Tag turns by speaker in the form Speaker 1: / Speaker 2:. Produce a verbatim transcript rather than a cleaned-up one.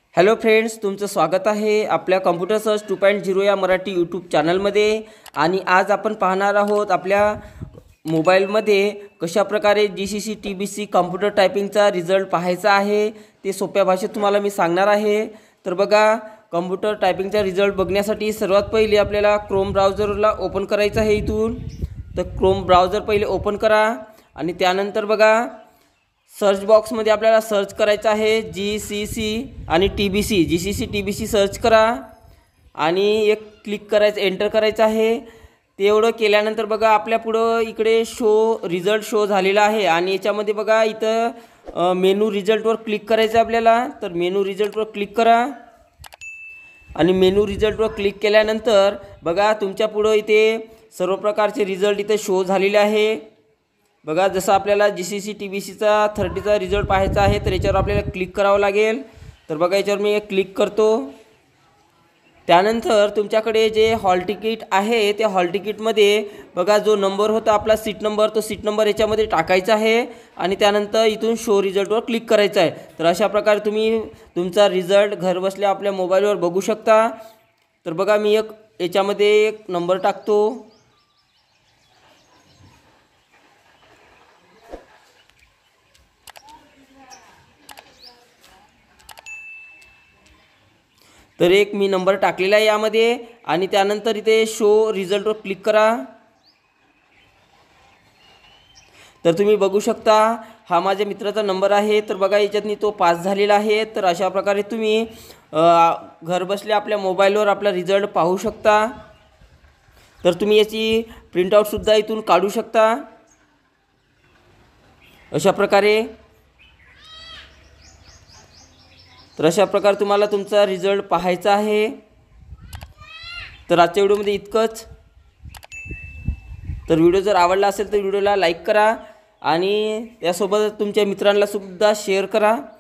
Speaker 1: Hello friends, तुमचं स्वागत आहे आपल्या computer search two point zero या मराठी यूट्यूब चॅनलमध्ये। आणि आज आपण पाहणार आहोत आपल्या मोबाईलमध्ये कशा प्रकारे G C C T B C computer टायपिंगचा रिझल्ट पाहायचा आहे ते सोप्या भाषेत तुम्हाला मी सांगणार आहे। तर बघा, कॉम्प्युटर टायपिंगचा रिझल्ट बघण्यासाठी सर्वात पहिले आपल्याला क्रोम ब्राउझरला ओपन करायचं आहे। इथून तर क्रोम ब्राउझर पहिले ओपन करा आणि त्यानंतर बघा सर्च बॉक्समध्ये आपल्याला सर्च करायचं आहे जी सी सी आणि T B C. G C C T B C search करा आणि एक क्लिक करायचं, एंटर करायचं आहे। ते एवढं केल्यानंतर बघा आपल्या पुढं इकडे शो रिझल्ट शो झालेला आहे आणि याच्यामध्ये बघा इथं मेनू रिझल्टवर क्लिक करायचं आपल्याला। तर मेनू रिझल्टवर क्लिक करा आणि मेनू रिझल्टवर क्लिक केल्यानंतर बघा तुमच्या पुढं इथे सर्व प्रकारचे रिझल्ट इथे शो झालेले आहे। बघा, जसं आपल्याला G C C T B सीचा थर्टीचा रिझल्ट पाहायचा आहे तर याच्यावर आपल्याला क्लिक करावं लागेल। तर बघा याच्यावर मी एक क्लिक करतो। त्यानंतर तुमच्याकडे जे हॉल तिकीट आहे त्या हॉल तिकीटमध्ये बघा जो नंबर होता आपला सीट नंबर, तो सीट नंबर याच्यामध्ये टाकायचा आहे आणि त्यानंतर इथून शो रिझल्टवर क्लिक करायचं आहे। तर अशा प्रकारे तुम्ही तुमचा रिझल्ट घरबसल्या आपल्या मोबाईलवर बघू शकता। तर बघा मी एक याच्यामध्ये एक नंबर टाकतो। तर एक मी नंबर टाकलेला आहे यामध्ये आणि त्यानंतर इथे शो रिझल्टवर क्लिक करा। तर तुम्ही बघू शकता हा माझ्या मित्राचा नंबर आहे। तर बघा याच्यातनी तो पास झालेला आहे। तर अशा प्रकारे तुम्ही घरबसल्या आपल्या मोबाईलवर आपला रिझल्ट पाहू शकता। तर तुम्ही याची प्रिंटआउटसुद्धा इथून काढू शकता अशा प्रकारे। तर अशा प्रकारे तुम्हाला तुमचा रिझल्ट पाहायचा आहे। तर आजच्या व्हिडिओमध्ये इतकंच। तर व्हिडिओ जर आवडला असेल तर व्हिडिओला लाईक करा आणि त्यासोबत तुमच्या मित्रांना सुद्धा शेअर करा।